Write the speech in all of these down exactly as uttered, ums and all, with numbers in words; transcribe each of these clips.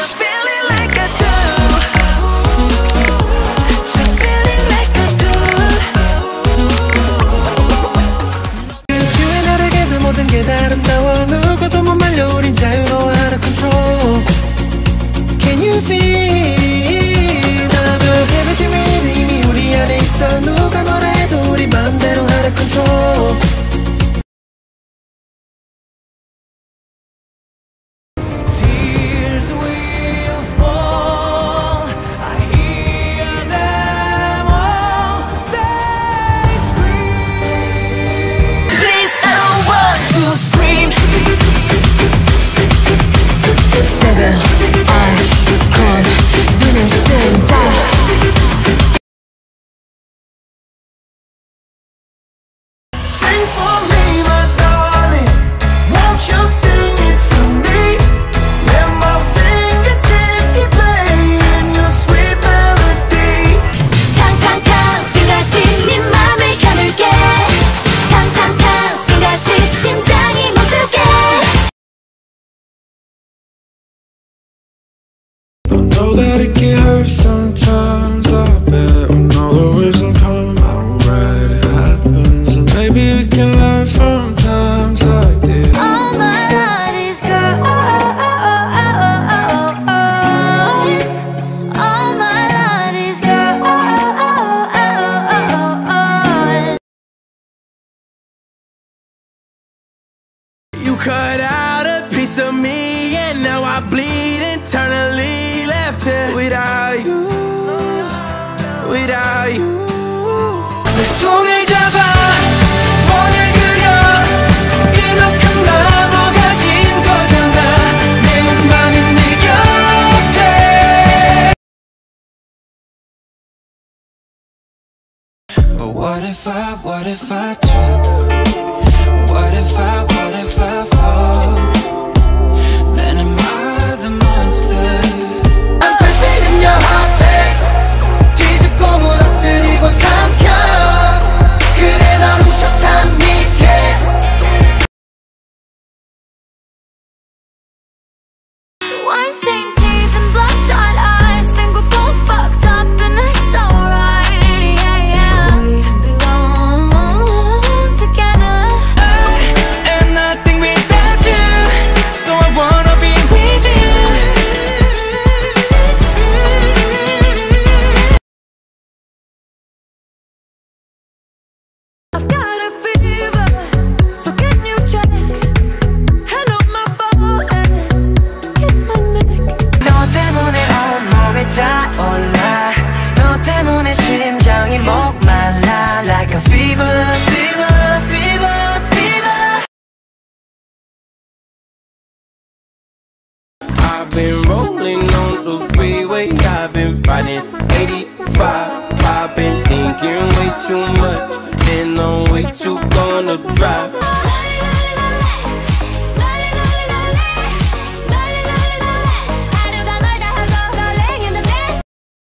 feeling like I do. Just feeling like I do. 주위 나르게도 모든 게 다 아름다워. 누구도 못 말려 우린 자유로워 out of control. Can you feel the everything really 이미 우리 안에 있어. 누가 뭐라 해도 우리 맘대로 out of control. Sing for me, my darling. Won't you sing it for me? Let my fingertips keep playing your sweet melody. 탕탕탕 빙같이 네 맘을 가물게. 탕탕탕 빙같이 심장이 멈출게. I know that it can hurt sometimes. I bet when all the wisdom come out right, it happens. And maybe we can learn from times like this. All my life is gone. All my life is gone. You cut out a piece of me, and now I bleed internally. Left here without you, without you. 내 손을 잡아 원을 그려. 이만큼 나눠 가진 거잖아. 내 욕망은 내 곁에. But what if I, what if I trip? What if I, what if I fall? Then am I the monster? I'm creeping in your heartbeat. 뒤집고 무너뜨리고 삼켜. 그래 넌 훔쳤단 니게. One same teeth and bloodshot eyes. Think we're both fucked up and it's alright. Yeah, yeah. We belong together. And nothing without you. So I wanna be with you. I've got a fever, so can you check? Hand on my forehead, it's my neck. 너 때문에 온몸이 타올라. 너 때문에 심장이 목말라. Like a fever, fever, fever, fever. I've been rolling on the freeway. I've been riding eighty-five. I've been thinking way too much, and I'm way too gonna drive. 하루가 멀다 하고 설레이는데.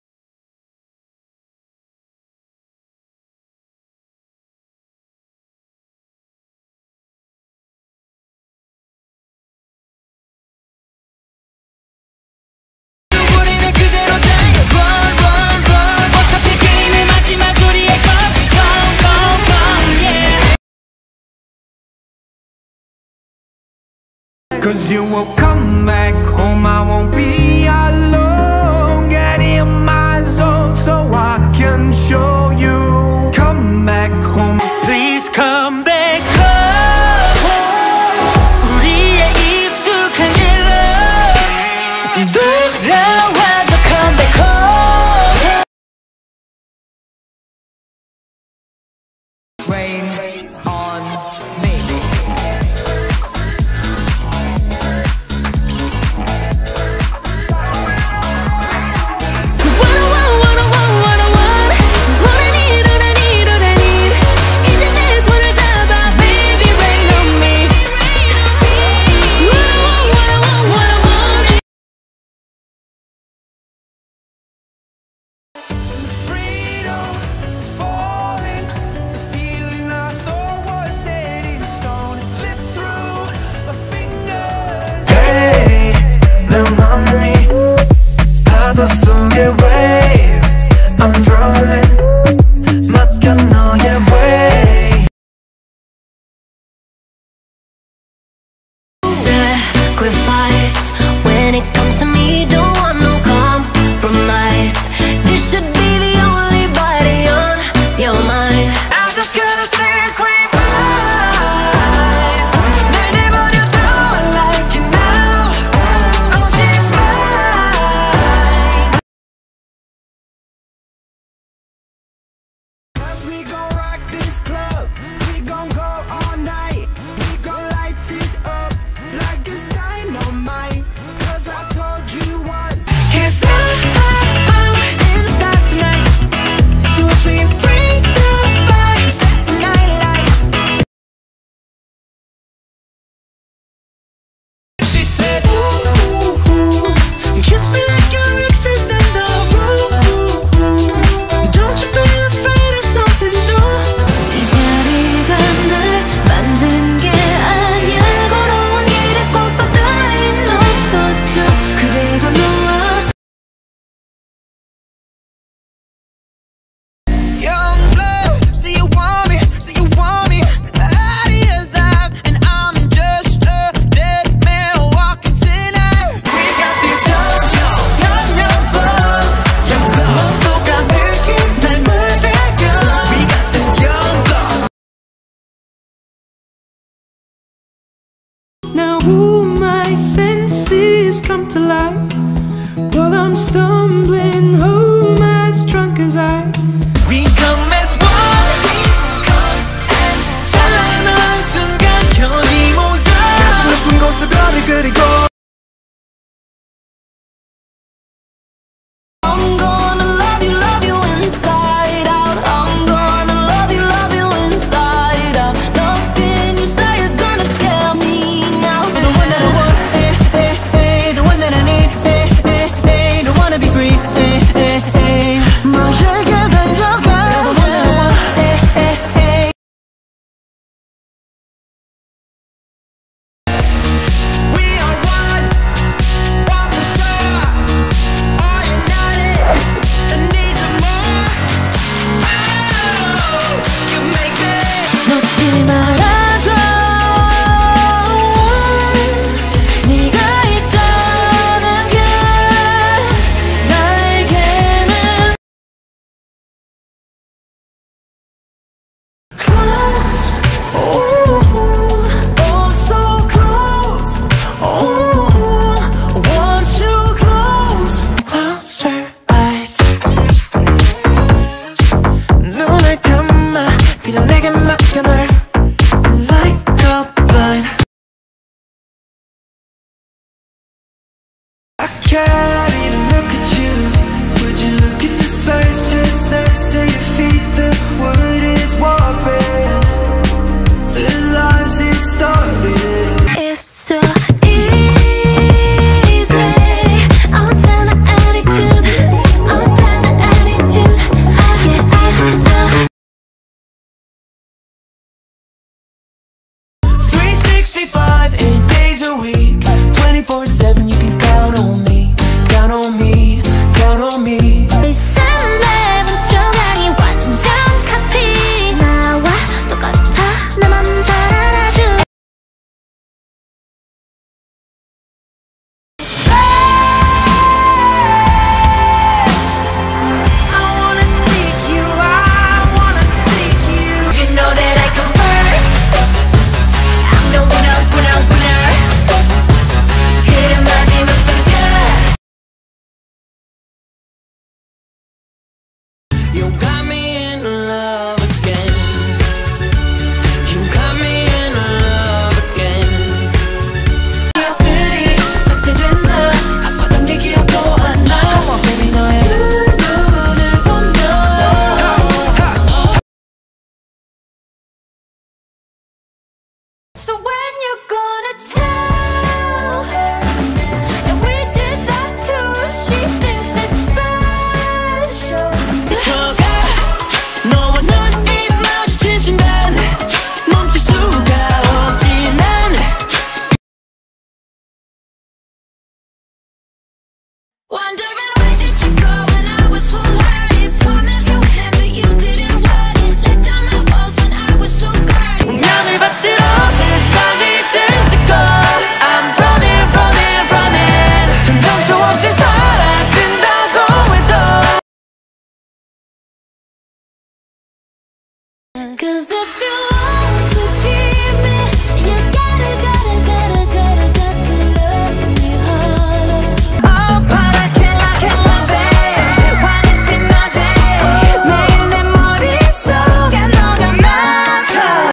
우리는 그대로 달려. Run, run, run. 어차피 게임의 마지막 우리의 copy. Gone, gone, gone, yeah. Cause you will come back home, I won't be alone. Get in my zone so I can show you. Come back home, Please come back home. 우리의 익숙한 길로 돌아와줘. Come back home. Rain on me. to life while I'm stumbling home as drunk as I. We come as one. 찬란한 순간 현이 모여 가슴 높은 곳에 별을 그리고 I'm gonna love you, love you inside out. I'm gonna love you, love you inside out. Nothing you say is gonna scare me now. The one that I want, eh, eh, eh, the one that I need, eh, eh, eh, don't wanna be free, eh, eh, eh. 너에게 달려가. You're the one that I want, eh, eh, eh. We are one, walk the shore. Are united and need some more. Oh, you make me. 놓지 말아줘. 네가 있다는 게 나에게는 Close, oh, oh, so close, oh, I want you close. Close your eyes. 눈을 감아, 그냥 내게 맡겨 널. Like a blind. I can't even look at you. Would you look at the space just next to your feet? The wood is warping, the lines distorted. it's so easy. I'll turn the attitude. I'll turn the attitude. Yeah, it's so three sixty-five, eight days a week, twenty-four seven, you can count on me, count on me, count on me. 내 분조각이 완전 카피. 나와 똑같아. 내 맘 잘 알아줘. I wanna seek you, I wanna seek you. You know that I come first. I'm the winner, winner, winner. 그래 마지막 순간. You got me in love again. You got me in love again. 기억들이 삭제됐나? 아팠던 게 기억도 안 나. Come on, baby, 너의 두 눈을 보면. So when you gonna tell her that we did that too? She thinks it's special. 저가 너와 눈이 마주친 순간 멈출 수가 없지 난. Wondering where did you go when I was so worried? Palm of your hand, but you didn't want it. Let down my walls when I was so guarded. 운명을 받들어 세상을 뜯고 I'm running, running, running. 흔적도 없이 사라진다고 해도. Cause if you want to keep me, you gotta, gotta, gotta, gotta, got to love me harder. Oh, 파랗게 like a love it. 환히 신나지. 매일 내 머릿속에 너가 나타.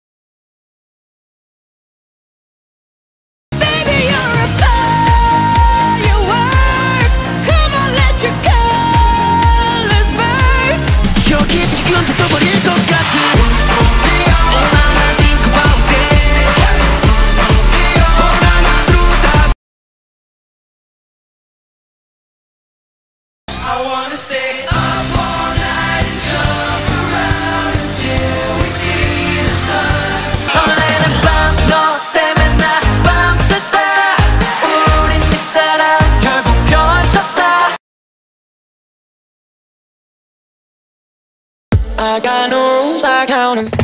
Baby, you're a firework. Come on, let your colors burst. 여기 지금 터져버릴 것 같은. Oh, 나만 think about it. Oh, 나만 through that. I wanna stay up all night and jump around until we see the sun. 설레는 밤 너 때문에 나 밤샜다. 우린 네 사랑 결국 펼쳤다. I got no rules, I count 'em.